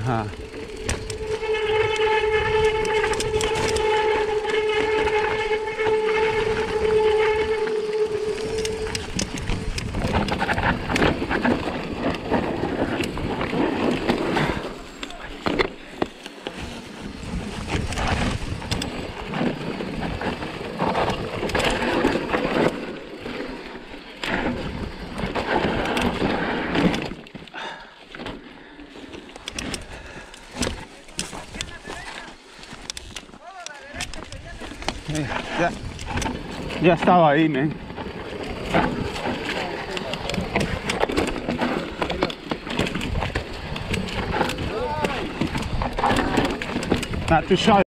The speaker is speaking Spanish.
Ajá. Ya, ya estaba ahí, men. Not too shy.